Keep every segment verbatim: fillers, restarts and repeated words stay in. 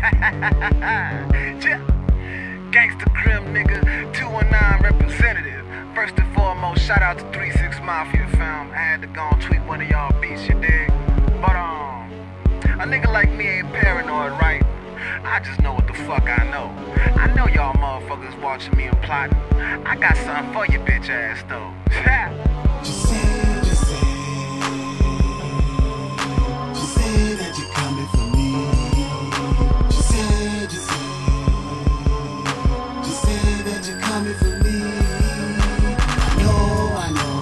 Yeah. Gangsta Grim nigga, two one nine representative. First and foremost, shout out to three six Mafia fam. I had to go and tweet one of y'all beats, you dig? But um, a nigga like me ain't paranoid, right? I just know what the fuck I know. I know y'all motherfuckers watching me and plotting. I got something for your bitch ass though. Just say, just say, just say that you're coming for me. Just say, just say, just say that you're coming for me. I know, I know,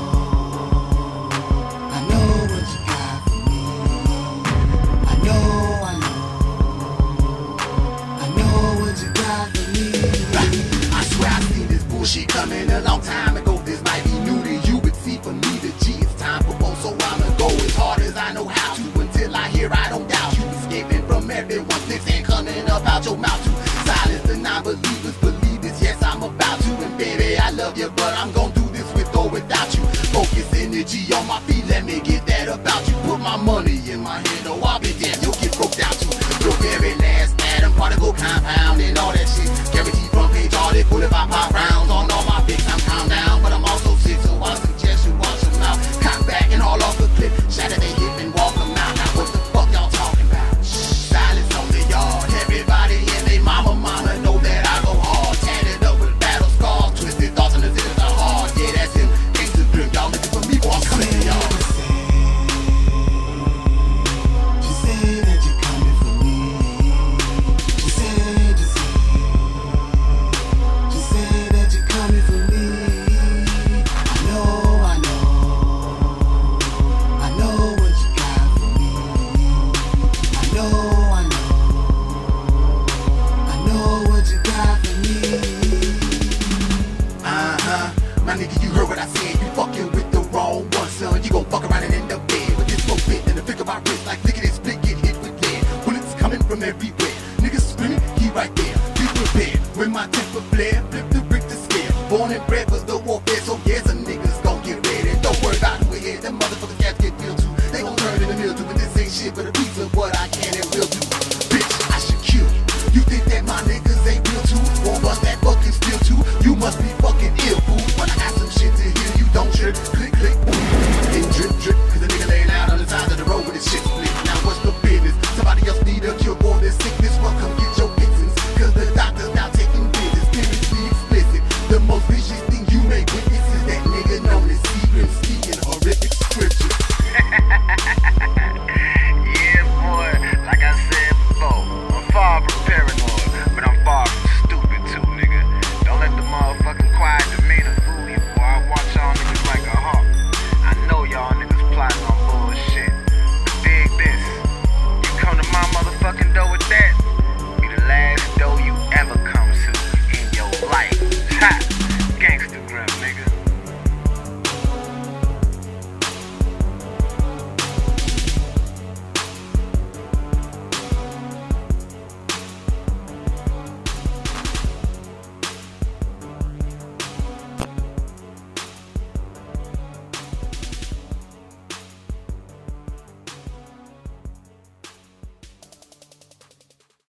I know what you got for me. I know, I know, I know what you got for me. I swear I seen this bullshit coming a long time ago. This might be new to you, but see for me the G, it's time for both, so I'ma go as hard as I know how to until I hear I don't doubt you. Escaping from everyone, six and coming up out your mouth to silence the non-believers. Believe this, yes I'm about to, and baby I love you, but I'm gonna do this with or without you. Focus energy on my feet, let me get that about you. Put my money in my hand, oh I'll be damn, you'll get broke down too. Your very last Adam particle compound and all that shit. Guaranteed front page audit, full of pop rounds on all my pics. I'm calm down, but I'm also sick, so I suggest you watch them out. Cock back and all off the clip, shatter they hip and walk them out. Now what the fuck y'all talking about? Shh, silence on the yard. Everybody and they mama mama know that I go hard. Tatted up with battle scars, twisted thoughts and the zitters are hard. Yeah, that's him, Gangsta Grim, y'all looking for me, boy, I'm coming to y'all. Just say that you're coming for me. Just say, just say, just say that you're coming for me. I know, I know, I know what you got for me. I know, I know, I know what you got for me. Uh-huh, my nigga, you heard what I said. You fucking with the wrong one, son. You gon' fuck around and end up dead with this smoke bit and the flick of my wrist. Like, look at this split, get hit with lead. Bullets coming from every